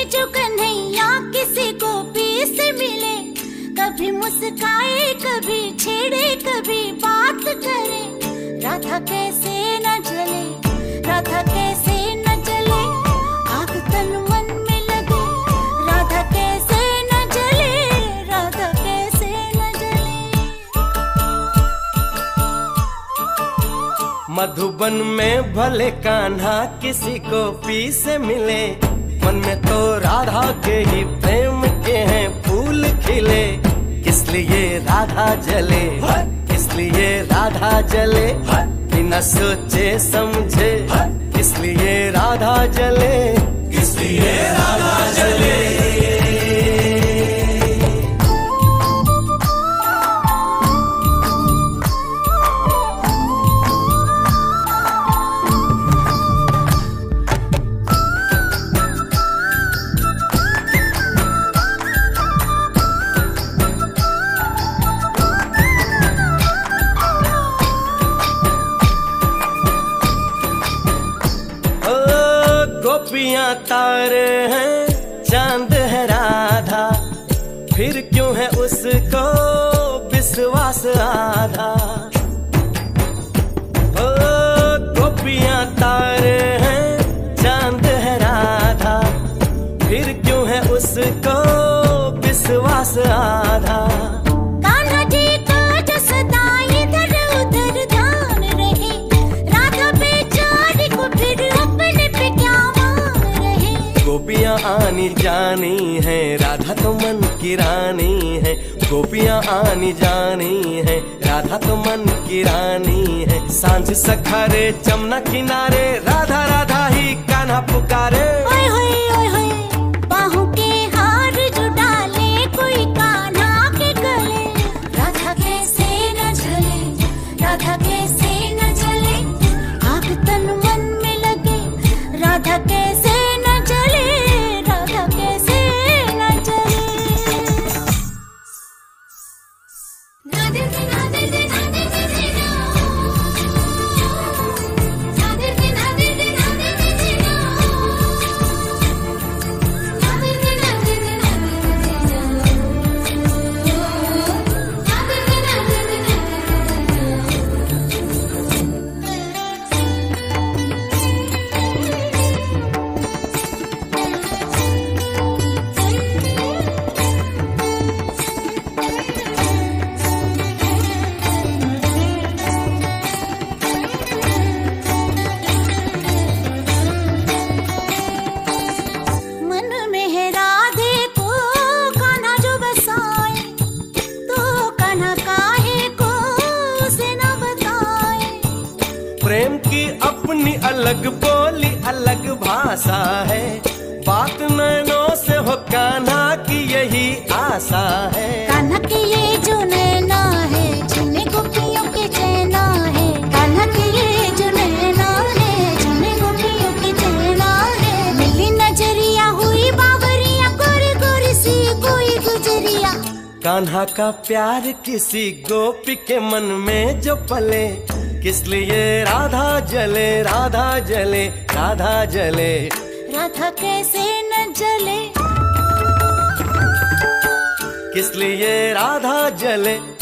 जो कन्हैया किसी गोपी से मिले, कभी मुस्काए कभी छेड़े कभी बात करे। राधा कैसे न जले, राधा कैसे न जले, आग तन मन में लगे। राधा कैसे न जले, राधा कैसे न जले। मधुबन में भले कान्हा किसी गोपी से मिले, मन में तो राधा के ही प्रेम के हैं फूल खिले। किस लिए राधा जले, किस लिए राधा जले, बिना सोचे समझे। किस लिए राधा जले, किस लिए राधा जले। गोपियां तारे हैं चांद है राधा, फिर क्यों है उसको विश्वास आधा। ओ गोपियां तारे हैं चांद है राधा, फिर क्यों है उसको विश्वास आधा। गोपियां आनी जानी है, राधा तो मन की रानी है। गोपियां आनी जानी है, राधा तो मन की रानी है। सांझ सखारे जमुना किनारे, राधा राधा ही कान्हा पुकारे। ओए होए ओए होए, बाहों के हार जो डाले कोई कान्हा के गले। राधा कैसे न जले, राधा कैसे न जले, आग तन मन में लगे। राधा कैसे प्रेम की अपनी अलग बोली अलग भाषा है। बात नैनों से हो कान्हा की यही आशा है। कान्हा के ये जो नैना है, जिन्हें गोपियों के चैना है। कान्हा के ये जो नैना है, जिन्हें गोपियों के चैना है। मिली नजरिया हुई बावरिया, गोरी गोरी सी कोई गुजरिया। कान्हा का प्यार किसी गोपी के मन में जो पले, किस लिए राधा जले, राधा जले, राधा जले। राधा कैसे न जले, किस लिए राधा जले।